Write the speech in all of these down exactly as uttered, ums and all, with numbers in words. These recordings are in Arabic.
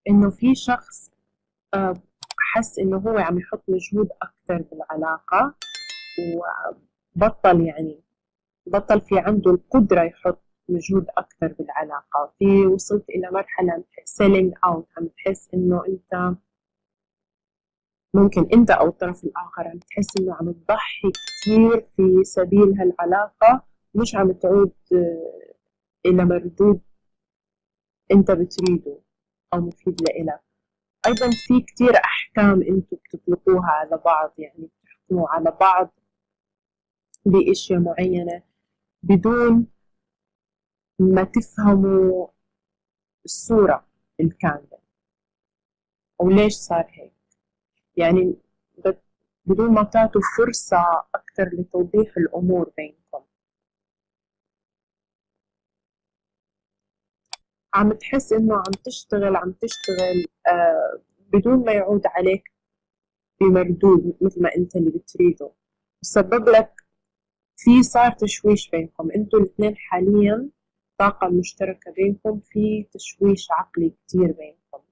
إنه في شخص آه، حس إنه هو عم يحط مجهود أكتر بالعلاقة، وبطل يعني بطل في عنده القدرة يحط مجهود أكتر بالعلاقة. في وصلت إلى مرحلة عم selling out، عم تحس إنه أنت ممكن أنت أو الطرف الآخر عم تحس إنه عم تضحي كتير في سبيل هالعلاقة، مش عم تعود آه، إلى مردود أنت بتريده أو مفيد لإلك. أيضا في كتير أحكام أنتوا بتطلقوها على بعض، يعني بتحكموا على بعض بأشياء معينة بدون ما تفهموا الصورة الكاملة أو ليش صار هيك. يعني بدون ما تعطوا فرصة أكثر لتوضيح الأمور بينكم، عم تحس إنه عم تشتغل عم تشتغل آه بدون ما يعود عليك بمردود مثل ما أنت اللي بتريده، وسبب لك في صار تشويش بينكم انتوا الاثنين حاليا. الطاقة المشتركة بينكم في تشويش عقلي كتير بينكم.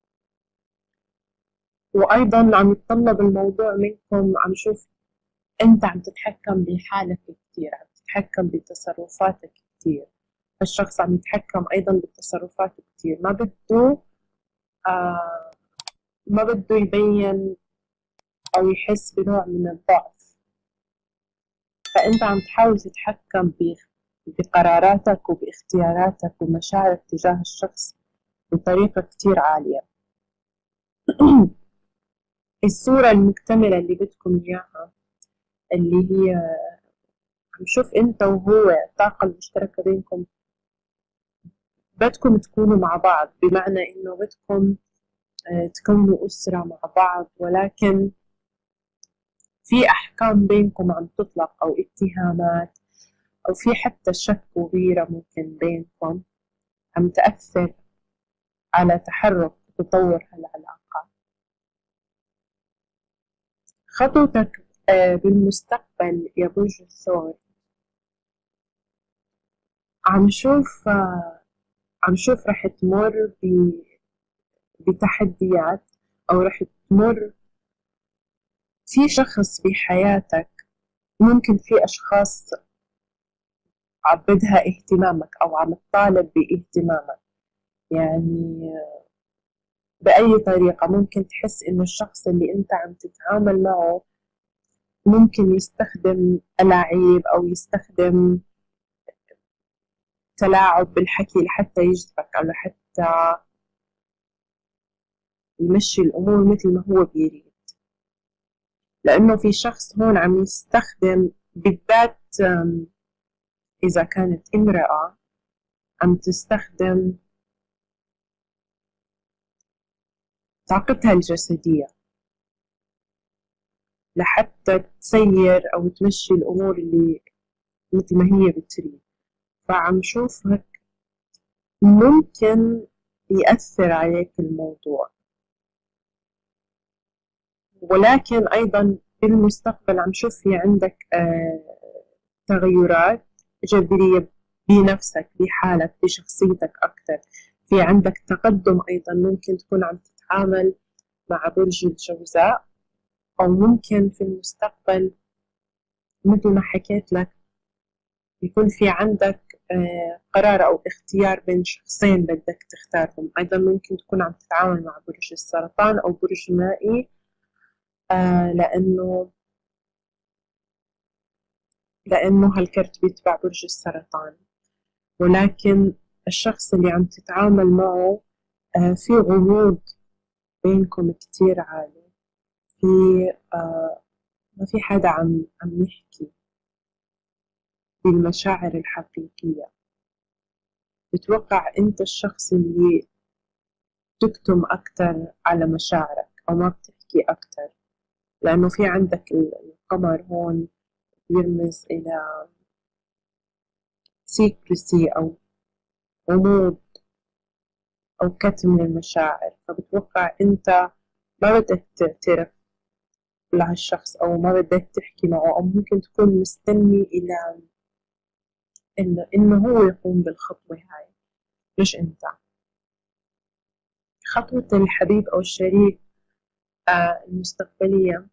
وأيضا عم يتطلب الموضوع منكم، عم شوف أنت عم تتحكم بحالك كتير، عم تتحكم بتصرفاتك كتير. الشخص عم يتحكم أيضا بالتصرفات كتير، ما بده آه ما بده يبين أو يحس بنوع من الضعف. فأنت عم تحاول تتحكم بقراراتك وباختياراتك ومشاعرك تجاه الشخص بطريقة كتير عالية. الصورة المكتملة اللي بدكم إياها، اللي هي عم شوف أنت وهو الطاقة المشتركة بينكم، بدكم تكونوا مع بعض، بمعنى إنه بدكم آه، تكونوا أسرة مع بعض، ولكن في أحكام بينكم عم تطلق أو اتهامات، أو في حتى شك وغيرة ممكن بينكم عم تأثر على تحرك وتطور هالعلاقة. خطوتك آه، بالمستقبل يا برج الثور، عم شوف آه، عم شوف رح تمر بتحديات، أو رح تمر في شخص بحياتك. ممكن في أشخاص عبدها اهتمامك أو عم تطالب باهتمامك، يعني بأي طريقة. ممكن تحس إنه الشخص اللي أنت عم تتعامل معه ممكن يستخدم ألاعيب أو يستخدم تلاعب بالحكي لحتى يجذبك، أو لحتى يمشي الأمور مثل ما هو بيريد. لأنه في شخص هون عم يستخدم بالذات إذا كانت امرأة عم تستخدم طاقتها الجسدية لحتى تسير أو تمشي الأمور اللي مثل ما هي بتريد. فعم شوفك ممكن يأثر عليك الموضوع، ولكن أيضا بالمستقبل عم شوف في عندك آه تغيرات جذرية بنفسك، بحالك، بشخصيتك أكثر. في عندك تقدم أيضا، ممكن تكون عم تتعامل مع برج الجوزاء، أو ممكن في المستقبل مثل ما حكيت لك يكون في عندك آه، قرار أو اختيار بين شخصين بدك تختارهم. أيضا ممكن تكون عم تتعامل مع برج السرطان أو برج مائي، آه، لأنه لأنه هالكرت بيتبع برج السرطان. ولكن الشخص اللي عم تتعامل معه آه، في غموض بينكم كتير عالي. في آه، ما في حدا عم عم يحكي بالمشاعر الحقيقية. بتوقع أنت الشخص اللي تكتم أكتر على مشاعرك أو ما بتحكي أكتر، لأنه في عندك القمر هون يرمز إلى سيكريسي أو غموض أو كتم للمشاعر. فبتوقع أنت ما بدك تعترف لهالشخص، أو ما بدك تحكي معه، أو ممكن تكون مستني إلى إنه إنه هو يقوم بالخطوة هاي مش أنت. خطوة الحبيب أو الشريك آه، المستقبلية،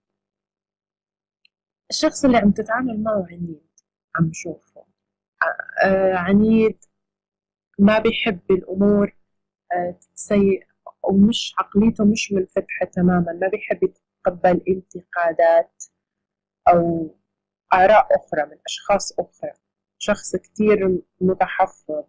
الشخص اللي عم تتعامل معه عنيد، عم شوفه آه، عنيد، ما بيحب الأمور آه، تتسيء، ومش عقليته مش منفتحة تماما، ما بيحب يتقبل انتقادات أو آراء أخرى من أشخاص أخرى، شخص كتير متحفظ،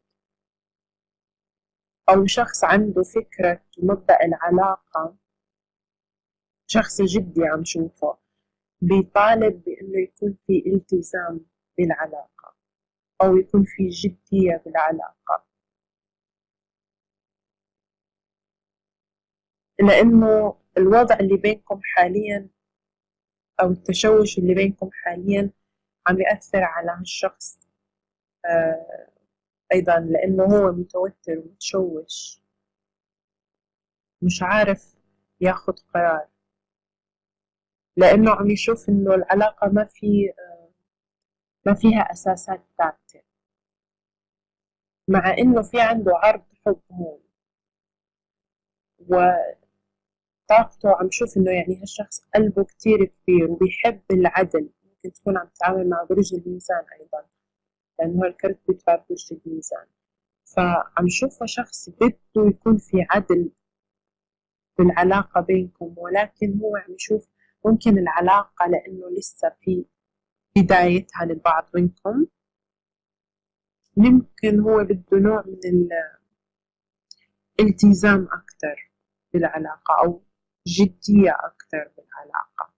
أو شخص عنده فكرة مبدأ العلاقة، شخص جدي عم شوفه بيطالب بأنه يكون في التزام بالعلاقة أو يكون في جدية بالعلاقة، لأنه الوضع اللي بينكم حاليا أو التشوش اللي بينكم حاليا عم يأثر على هالشخص آه أيضا، لأنه هو متوتر ومتشوش، مش عارف ياخد قرار، لأنه عم يشوف إنه العلاقة ما في ما فيها أساسات ثابتة، مع إنه في عنده عرض حب هون، وطاقته عم شوف إنه يعني هالشخص قلبه كتير كبير وبيحب العدل. ممكن تكون عم تتعامل مع برج الميزان أيضا، لأنه هالكرت بيتبع برج الميزان، فعم شوفه شخص بده يكون في عدل بالعلاقة بينكم، ولكن هو عم يشوف ممكن العلاقة لأنه لسه في بدايتها للبعض منكم، ممكن هو بده نوع من الالتزام أكتر بالعلاقة أو جدية أكتر بالعلاقة.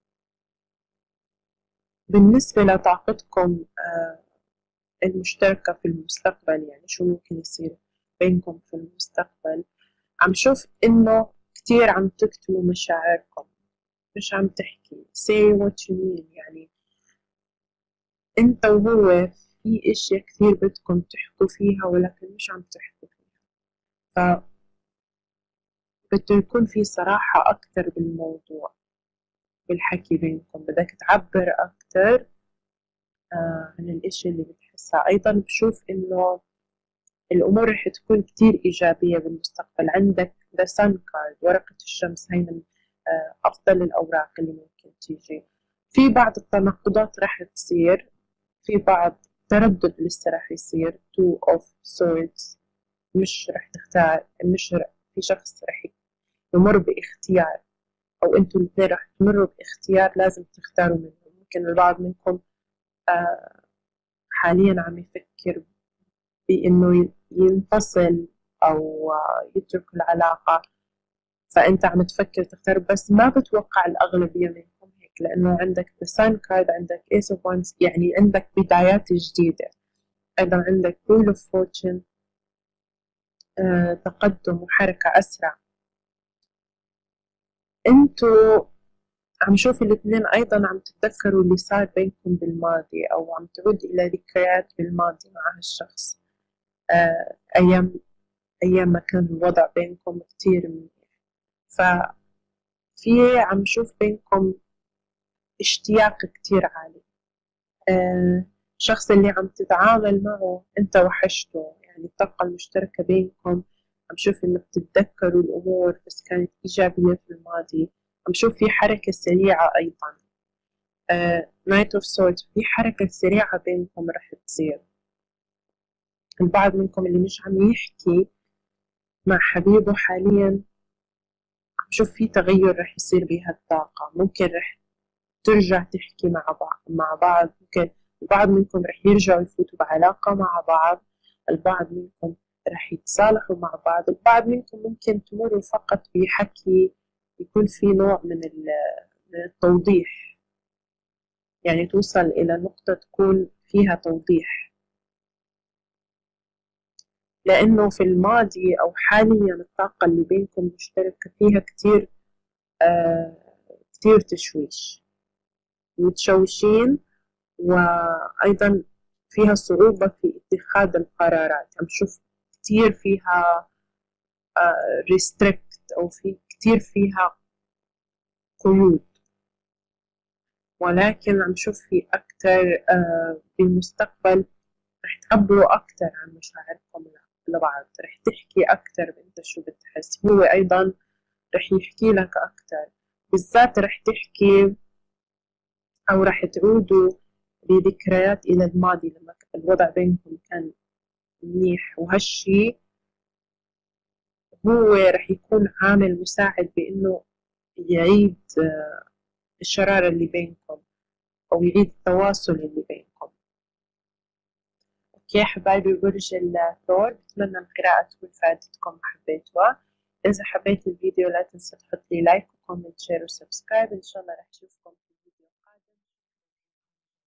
بالنسبة لطاقتكم آه، المشتركة في المستقبل، يعني شو ممكن يصير بينكم في المستقبل، عم شوف إنه كتير عم تكتموا مشاعركم، مش عم تحكي say what you mean، يعني أنت وهو في أشياء كتير بدكم تحكوا فيها ولكن مش عم تحكوا فيها، فبده يكون في صراحة أكتر بالموضوع، بالحكي بينكم بدك تعبر أكتر آه عن الأشياء اللي بتحسها. أيضا بشوف إنه الأمور رح تكون كتير إيجابية بالمستقبل. عندك the sun card، ورقة الشمس، هي من آه أفضل الأوراق اللي ممكن تيجي. في بعض التناقضات رح تصير، في بعض تردد لسه رح يصير two of swords، مش رح تختار، مش رح في شخص رح يمر باختيار، أو أنتوا الاثنين رح تمروا باختيار لازم تختاروا منه. ممكن البعض منكم آه حاليا عم يفكر بإنه ينفصل أو آه يترك العلاقة، فأنت عم تفكر تختار، بس ما بتوقع الأغلبية منكم هيك، لأنه عندك the sun card، عندك ace of wands، يعني عندك بدايات جديدة. أيضا عندك wheel of fortune، آه تقدم وحركة أسرع. أنتوا عم شوف الاثنين أيضا عم تتذكروا اللي صار بينكم بالماضي، أو عم تعود إلى ذكريات بالماضي مع هالشخص آه أيام أيام ما كان الوضع بينكم كتير منيح. ففي عم شوف بينكم اشتياق كتير عالي. آه الشخص اللي عم تتعامل معه أنت وحشته، يعني الطاقة المشتركة بينكم عم شوف إنه بتتذكروا الأمور بس كانت إيجابية في الماضي. عم شوف في حركة سريعة أيضا، نايت اوف سورد، في حركة سريعة بينكم رح تصير. البعض منكم اللي مش عم يحكي مع حبيبه حاليا، عم شوف في تغير رح يصير بهالطاقة، ممكن رح ترجع تحكي مع بعض مع بعض ممكن البعض منكم رح يرجعوا يفوتوا بعلاقة مع بعض، البعض منكم رح يتصالحوا مع بعض، البعض منكم ممكن تمروا فقط بحكي يكون في نوع من من التوضيح، يعني توصل إلى نقطة تكون فيها توضيح، لأنه في الماضي أو حاليا الطاقة اللي بينكم مشتركة فيها كتير آه كتير تشويش، متشوشين، وأيضا فيها صعوبة في اتخاذ القرارات. عم شوف كتير فيها آه restrict، أو في كتير فيها قيود، ولكن عم شوف في أكتر آه بالمستقبل رح تعبروا أكتر عن مشاعركم لبعض، رح تحكي أكتر أنت شو بتحس. هو أيضا رح يحكي لك أكتر، بالذات رح تحكي أو رح تعودوا بذكريات إلى الماضي لما الوضع بينكم كان منيح، وهالشي هو رح يكون عامل مساعد بإنه يعيد الشرارة اللي بينكم أو يعيد التواصل اللي بينكم. أوكي حبايبي برج الثور، بتمنى القراءة تكون فادتكم وحبيتوها. إذا حبيت الفيديو لا تنسى تحط لي لايك وكومنت شير وسبسكرايب. إن شاء الله رح أشوفكم